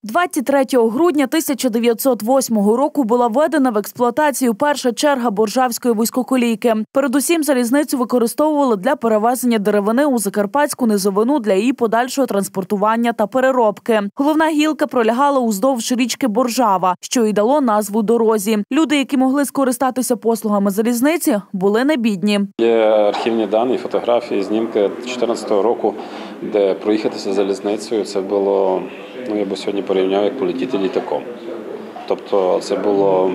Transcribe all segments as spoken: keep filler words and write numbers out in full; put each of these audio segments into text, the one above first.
двадцять третього грудня тисяча дев'ятсот восьмого року була введена в експлуатацію перша черга Боржавської вузькоколійки. Передусім залізницю використовували для перевезення деревини у Закарпатську низовину для її подальшого транспортування та переробки. Головна гілка пролягала уздовж річки Боржава, що й дало назву дорозі. Люди, які могли скористатися послугами залізниці, були не бідні. Є архівні дані, фотографії, знімки дві тисячі чотирнадцятого року, де проїхатися залізницею, це було, ну я би сьогодні порівняв, як полетіти літаком. Тобто це було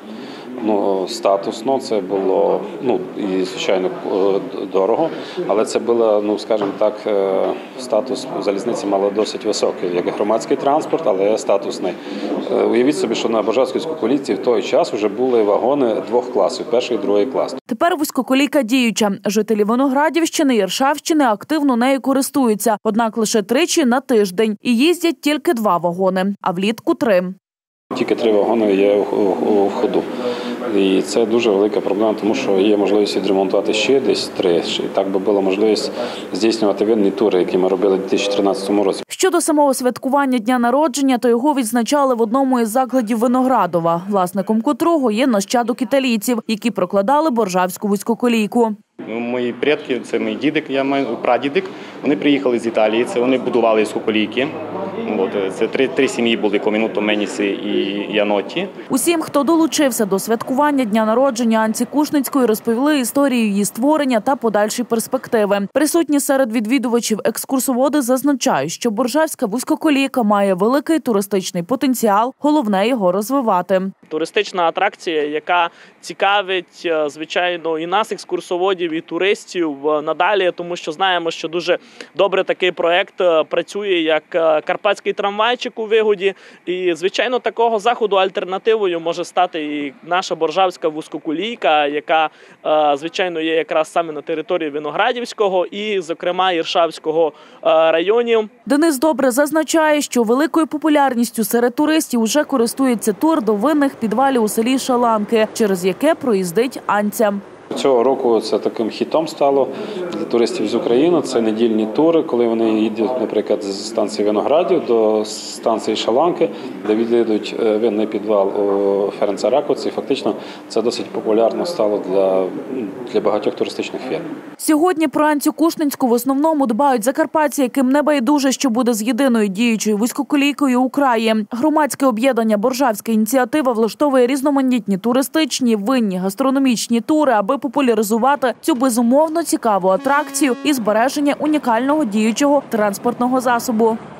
ну, статусно, це було, ну, і, звичайно, дорого, але це було, ну, скажімо так, статус залізниці мало досить високий, як громадський транспорт, але статусний. Уявіть собі, що на Боржавській вузькоколійці в той час вже були вагони двох класів, перший і другий клас. Тепер вузькоколійка діюча. Жителі Виноградівщини і Іршавщини активно нею користуються, однак лише тричі на тиждень. І їздять тільки два вагони, а влітку три. Тільки три вагони є в ходу. І це дуже велика проблема, тому що є можливість відремонтувати ще десь три. І так би була можливість здійснювати винні тури, які ми робили у дві тисячі тринадцятому році. Щодо самого святкування дня народження, то його відзначали в одному із закладів Виноградова, власником котрого є нащадок італійців, які прокладали Боржавську вузькоколійку. Мої предки, це мій дідик, я маю прадідик, вони приїхали з Італії, це вони будували вузькоколійки. Це три, три сім'ї були: Комінуто, Меніси і Яноті. Усім, хто долучився до святкування дня народження Анці Кушницької, розповіли історію її створення та подальші перспективи. Присутні серед відвідувачів екскурсоводи зазначають, що Боржавська вузькоколійка має великий туристичний потенціал, головне його розвивати. Туристична атракція, яка цікавить, звичайно, і нас, екскурсоводів, і туристів надалі, тому що знаємо, що дуже добре такий проект працює, як карпатський трамвайчик у Вигоді. І, звичайно, такого заходу альтернативою може стати і наша Боржавська вузькоколійка, яка, звичайно, є якраз саме на території Виноградівського і, зокрема, Іршавського районів. Денис Добре зазначає, що великою популярністю серед туристів уже користується тур до винних підвалів у селі Шаланки, через яке проїздить Анця. Цього року це таким хітом стало для туристів з України. Це недільні тури, коли вони їдуть, наприклад, з станції Виноградів до станції Шаланки, де відвідують винний підвал у Ференца Раковці. Фактично це досить популярно стало для, для багатьох туристичних фірм. Сьогодні про Анцю Кушницьку в основному дбають закарпатці, яким не байдуже, що буде з єдиною діючою вузькоколійкою у краї. Громадське об'єднання «Боржавська ініціатива» влаштовує різноманітні туристичні, винні, гастрономічні тури, аби популяризувати цю безумовно цікаву атракцію і збереження унікального діючого транспортного засобу.